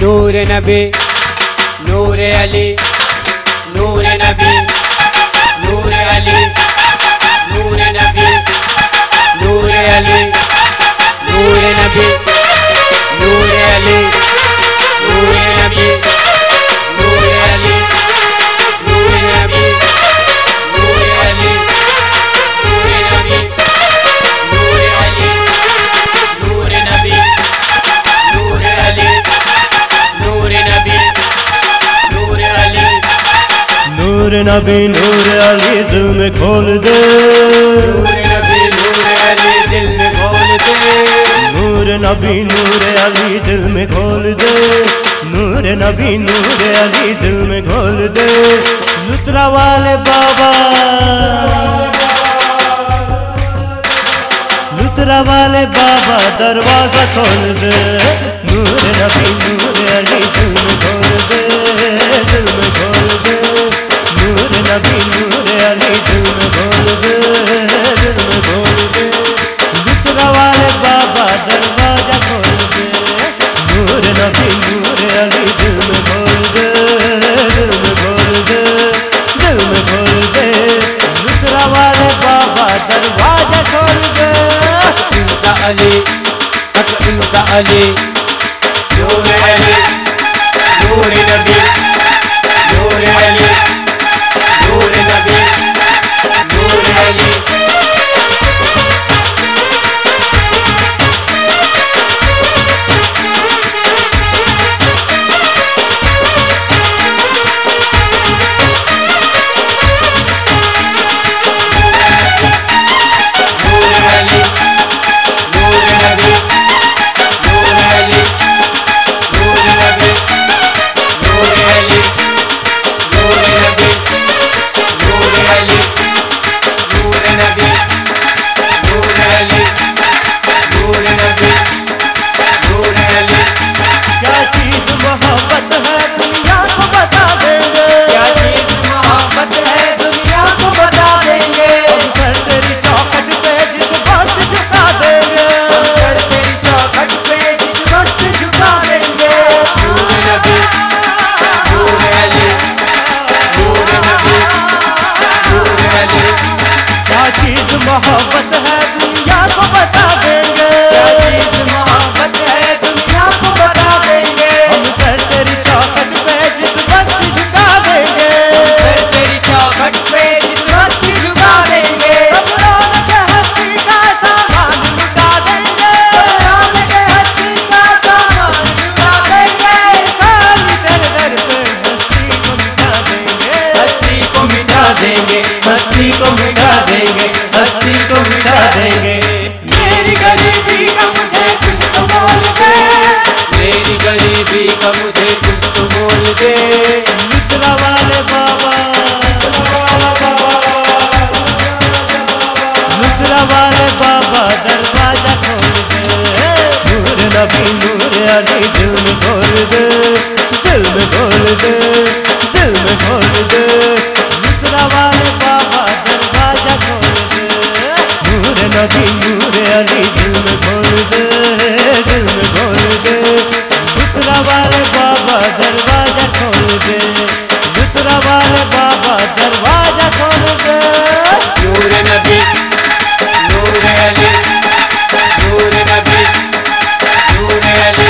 नूर नबी नूर अली नूर नबी नूर अली नूर नबी नूर अली नूर नबी नूर अली नूर नबी नूर अली नूर नबी नूर अली नूर नबी नूर अली नूर नबी नूर अली नूर नबी नूर अली नूर नबी नूर अली दिल में खोल दे। नूर नबी नूर अली दिल में खोल दे। नूर नबी नूर अली दिल में खोल दे। नूर नबी नूर अली दिल में खोल दे। लुत्रा वाले बाबा लुत्रा वाले बाबा दरवाजा खोल दे। नूर नबी नूर अली दिल में खोल दे, दिल में खोल दे। नूर नबी नूर अली दिल में खोल दे, दिल में खोल दे। लुत्रा वाले बाबा दरवाजा खोल दे। नूर नबी नूर अली दिल में खोल दे, दिल में खोल दे, दिल में खोल दे। लुत्रा वाले बाबा दरवाजा खोल दे। इंता अली इंता अली नूर अली नूर नबी नूर अली नूर नबी नूर अली मोहब्बत है दुनिया को बता देंगे। क्या चीज़ मोहब्बत है दुनिया को बता देंगे। हम सर तेरी चौखट पे जिस वक्त झुका देंगे। सर तेरी चौखट पे जिस वक्त झुका देंगे। कब्रों के हस्ती का सामान लुटा देंगे। कब्रों के हस्ती का सामान लुटा देंगे। खाली दर दर पे हस्ती को मिटा देंगे। हस्ती को मिटा देंगे। हस्ती को मिटा देंगे। हस्ती को मिटा देंगे। मेरी गरीबी का मुझे कुछ तो बोल दे। मेरी गरीबी का मुझे कुछ तो बोल दे। लुत्रा वाले बाबा लुत्रा वाले बाबा दरवाजा खोल दे। नूर नबी नूर अली दिल में खोल दे, दिल में खोल दे, दिल में खोल दे। लुत्रा वाले बाबा दरवाजा खोल दे। नूर नबी नूर अली दिल में खोल दे, दिल में खोल दे। लुत्रा वाले बाबा दरवाजा खोल दे। लुत्रा वाले बाबा दरवाजा खोल दे। नूर नबी नूर अली नूर नबी नूर अली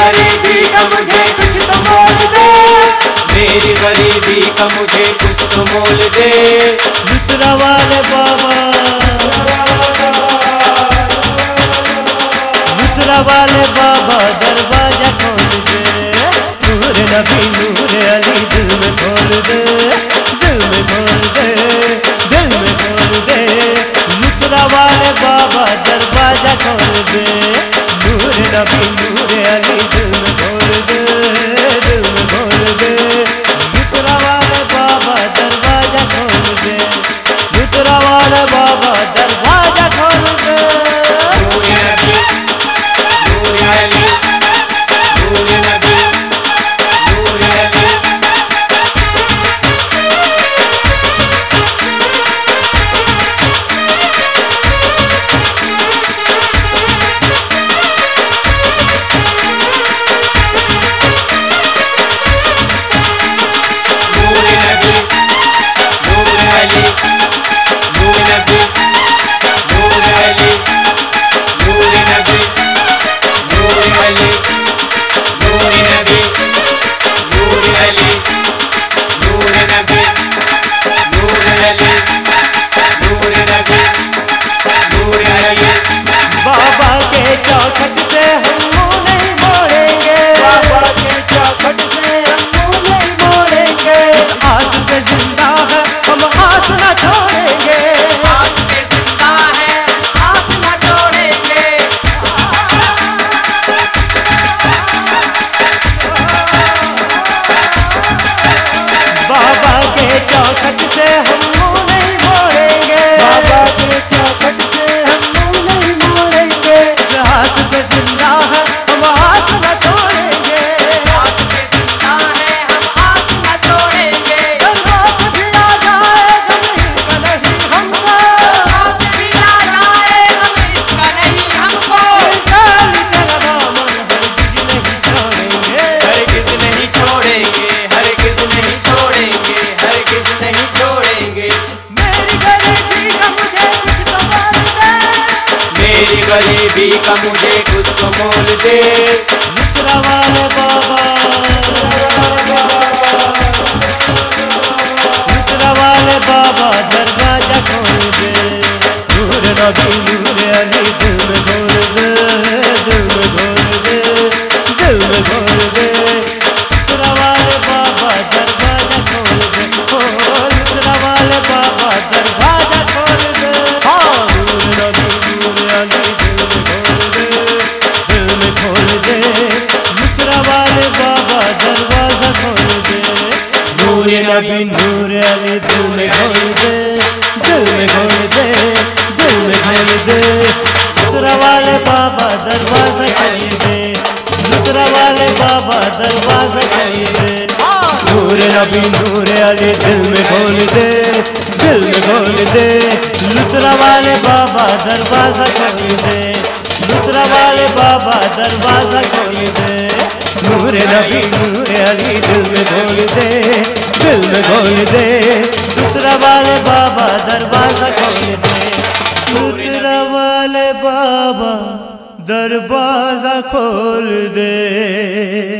गरीबी का मुझे कुछ तो मोल दे, मेरी गरीबी का मुझे कुछ तो मोल दे। लुत्रा वाले बाबा, लुत्रा वाले बाबा दरवाजा खोल दे, नूर नबी नूर अली दिल में खोल दे, दिल में खोल दे, दिल में खोल दे। लुत्रा वाले बाबा दरवाजा खोल दे, नूर नबी नूर अली दिल में खोल दे, दिल में खोल दे। लुत्रा वाले बाबा दरवाजा खोल दे, लुत्रा वाले बाबा दरवाजा खोल दे। नूर नबी नूर अली, नूर नबी नूर अली। नूर नबी नूर अली, नूर नबी नूर अली, नूर नबी नूर अली, नूर नबी नूर अली, नूर नबी नूर अली, नूर नबी नूर अली। बाबा के चौखट से हम मुंह नहीं मोड़ेंगे, बाबा के चौखट से हम मुंह नहीं मोड़ेंगे, आज पे जिंदा है हम हाथ न छोड़ेंगे। आज के जिंदा है हाथ न छोड़ेंगे। बाबा के चौखट से हम मुंह नहीं मोड़ेंगे, बाबा के चौखट से हम मुंह नहीं मोड़ेंगे, हाथ पे जिंदा है हम हाथ न छोड़ेंगे। आज के जिंदा है हम हाथ न छोड़ेंगे। रात भी आ जाए गम नहीं हमको, रात भी आ जाए हम इसका नहीं हमको, काली तेरा दामन हरगिज नहीं छोड़ेंगे। हरगिज नहीं छोड़ेंगे, हरगिज नहीं छोड़ेंगे, हरगिज नहीं छोड़ेंगे। मेरी गरीबी का मुझे कुछ तो मोल दे, मेरी गरीबी का मुझे कुछ तो मोल दे। लुत्रा वाले बाबा, लुत्रा वाले बाबा दरवाजा खोल दे, नूर नबी नूर अली दिल में खोल दे, दिल में खोल दे, दिल में खोल दे। लुत्रा वाले बाबा दरवाजा खोल दे, ओ लुत्रा वाले बाबा दरवाजा खोल दे। हाँ नूर नबी नूर अली दिल में खोल दे, दिल में खोल दे। लुत्रा वाले बाबा दरवाजा खोल दे, नूर नबी नूर अली दिल में खोल दे, दिल में खोल दे, दिल में खोल दे। लुत्रा वाले बाबा दरवाजा खोल दे, लुत्रा वाले बाबा दरवाजा खोल दे। नूर नबी नूर अली दिल में खोल दे, दिल में खोल दे। लुत्रा वाले बाबा दरवाजा खोल दे, लुत्रा वाले बाबा दरवाजा खोल दे। नूर नबी नूर अली दिल में खोल दे, दिल में खोल दे। लुत्रा वाले बाबा दरवाजा खोल दे, लुत्रा वाले बाबा दरवाजा खोल दे।